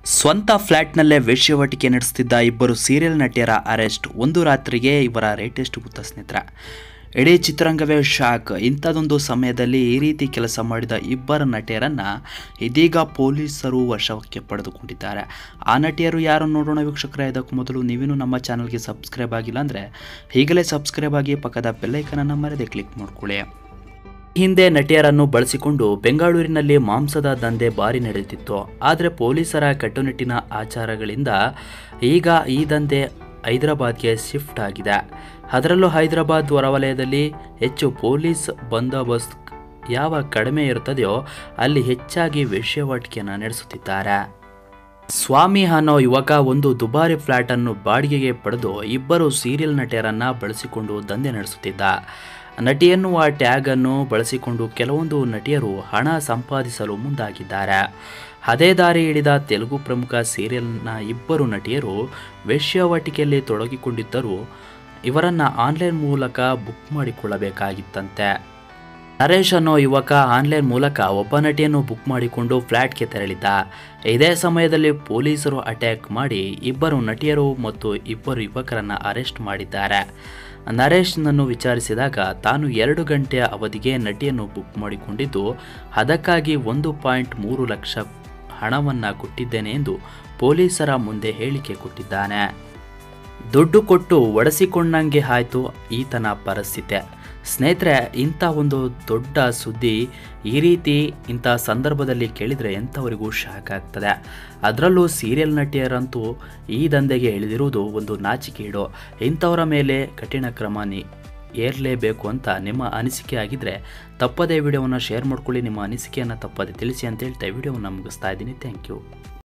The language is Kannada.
ಸ್ವಂತ ಫ್ಲ್ಯಾಟ್ನಲ್ಲೇ ವೇಶ್ಯಾವಾಟಿಕೆ ನಡೆಸುತ್ತಿದ್ದ ಇಬ್ಬರು ಸೀರಿಯಲ್ ನಟಿಯರ ಅರೆಸ್ಟ್. ಒಂದು ರಾತ್ರಿಗೆ ಇವರ ರೇಟ್ ಎಷ್ಟು ಗೊತ್ತಾ ಸ್ನೇಹಿತರೆ? ಇಡೀ ಚಿತ್ರರಂಗವೇ ಶಾಕ್. ಇಂಥದೊಂದು ಸಮಯದಲ್ಲಿ ಈ ರೀತಿ ಕೆಲಸ ಮಾಡಿದ ಇಬ್ಬರ ನಟಿಯರನ್ನು ಇದೀಗ ಪೊಲೀಸರು ವಶಕ್ಕೆ ಪಡೆದುಕೊಂಡಿದ್ದಾರೆ. ಆ ನಟಿಯರು ಯಾರು ನೋಡೋಣ ವೀಕ್ಷಕರೇ. ಇದಕ್ಕೂ ಮೊದಲು ನೀವೇನು ನಮ್ಮ ಚಾನಲ್ಗೆ ಸಬ್ಸ್ಕ್ರೈಬ್ ಆಗಿಲ್ಲ ಅಂದರೆ ಈಗಲೇ ಸಬ್ಸ್ಕ್ರೈಬ್ ಆಗಿ ಪಕ್ಕದ ಬೆಲ್ಲೈಕನನ್ನು ಮರೆಯದೆ ಕ್ಲಿಕ್ ಮಾಡ್ಕೊಳ್ಳಿ. ಹಿಂದೆ ನಟಿಯರನ್ನು ಬಳಸಿಕೊಂಡು ಬೆಂಗಳೂರಿನಲ್ಲಿ ಮಾಂಸದ ದಂಧೆ ಭಾರಿ ನಡೆಯುತ್ತಿತ್ತು. ಆದರೆ ಪೊಲೀಸರ ಕಟ್ಟುನಿಟ್ಟಿನ ಆಚಾರಗಳಿಂದ ಈಗ ಈ ದಂಧೆ ಹೈದರಾಬಾದ್ಗೆ ಶಿಫ್ಟ್ ಆಗಿದೆ. ಅದರಲ್ಲೂ ಹೈದರಾಬಾದ್ ಹೊರವಲಯದಲ್ಲಿ ಹೆಚ್ಚು ಪೊಲೀಸ್ ಬಂದೋಬಸ್ತ್ ಯಾವ ಕಡಿಮೆ ಇರುತ್ತದೆಯೋ ಅಲ್ಲಿ ಹೆಚ್ಚಾಗಿ ವೇಶ್ಯಾವಾಟಿಕೆಯನ್ನು ನಡೆಸುತ್ತಿದ್ದಾರೆ. ಸ್ವಾಮಿ ಅನ್ನೋ ಯುವಕ ಒಂದು ದುಬಾರಿ ಫ್ಲ್ಯಾಟನ್ನು ಬಾಡಿಗೆಗೆ ಪಡೆದು ಇಬ್ಬರು ಸೀರಿಯಲ್ ನಟಿಯರನ್ನು ಬಳಸಿಕೊಂಡು ದಂಧೆ ನಡೆಸುತ್ತಿದ್ದ. ನಟಿ ಎನ್ನುವ ಟ್ಯಾಗ್ ಅನ್ನು ಬಳಸಿಕೊಂಡು ಕೆಲವೊಂದು ನಟಿಯರು ಹಣ ಸಂಪಾದಿಸಲು ಮುಂದಾಗಿದ್ದಾರೆ. ಅದೇ ದಾರಿ ಹಿಡಿದ ತೆಲುಗು ಪ್ರಮುಖ ಸೀರಿಯಲ್ನ ಇಬ್ಬರು ನಟಿಯರು ವೇಶ್ಯಾವಾಟಿಕೆಯಲ್ಲಿ ತೊಡಗಿಕೊಂಡಿದ್ದರು. ಇವರನ್ನು ಆನ್ಲೈನ್ ಮೂಲಕ ಬುಕ್ ಮಾಡಿಕೊಳ್ಳಬೇಕಾಗಿತ್ತಂತೆ. ನರೇಶ್ ಅನ್ನೋ ಯುವಕ ಆನ್ಲೈನ್ ಮೂಲಕ ಒಬ್ಬ ನಟಿಯನ್ನು ಬುಕ್ ಮಾಡಿಕೊಂಡು ಫ್ಲ್ಯಾಟ್ಗೆ ತೆರಳಿದ್ದ. ಇದೇ ಸಮಯದಲ್ಲಿ ಪೊಲೀಸರು ಅಟ್ಯಾಕ್ ಮಾಡಿ ಇಬ್ಬರು ನಟಿಯರು ಮತ್ತು ಇಬ್ಬರು ಯುವಕರನ್ನು ಅರೆಸ್ಟ್ ಮಾಡಿದ್ದಾರೆ. ನರೇಶ್ನನ್ನು ವಿಚಾರಿಸಿದಾಗ ತಾನು 2 ಗಂಟೆಯ ಅವಧಿಗೆ ನಟಿಯನ್ನು ಬುಕ್ ಮಾಡಿಕೊಂಡಿದ್ದು ಅದಕ್ಕಾಗಿ 1.3 ಲಕ್ಷ ಹಣವನ್ನು ಕೊಟ್ಟಿದ್ದೇನೆ ಎಂದು ಪೊಲೀಸರ ಮುಂದೆ ಹೇಳಿಕೆ ಕೊಟ್ಟಿದ್ದಾನೆ. ದುಡ್ಡು ಕೊಟ್ಟು ಒಡೆಸಿಕೊಂಡಂಗೆ ಆಯಿತು ಈತನ ಪರಿಸ್ಥಿತಿ. ಸ್ನೇಹಿತರೆ, ಇಂಥ ಒಂದು ದೊಡ್ಡ ಸುದ್ದಿ ಈ ರೀತಿ ಇಂಥ ಸಂದರ್ಭದಲ್ಲಿ ಕೇಳಿದರೆ ಎಂಥವರಿಗೂ ಶಾಕ್ ಆಗ್ತದೆ. ಅದರಲ್ಲೂ ಸೀರಿಯಲ್ ನಟಿಯರಂತೂ ಈ ದಂಧೆಗೆ ಇಳಿದಿರುವುದು ಒಂದು ನಾಚಿಕೆಗೇಡು. ಇಂಥವರ ಮೇಲೆ ಕಠಿಣ ಕ್ರಮ ಏರಲೇಬೇಕು ಅಂತ ನಿಮ್ಮ ಅನಿಸಿಕೆ ಆಗಿದ್ದರೆ ತಪ್ಪದೇ ವಿಡಿಯೋವನ್ನು ಶೇರ್ ಮಾಡ್ಕೊಳ್ಳಿ. ನಿಮ್ಮ ಅನಿಸಿಕೆಯನ್ನು ತಪ್ಪದೇ ತಿಳಿಸಿ ಅಂತ ಹೇಳ್ತಾ ವಿಡಿಯೋವನ್ನು ಮುಗಿಸ್ತಾ ಇದ್ದೀನಿ. Thank you.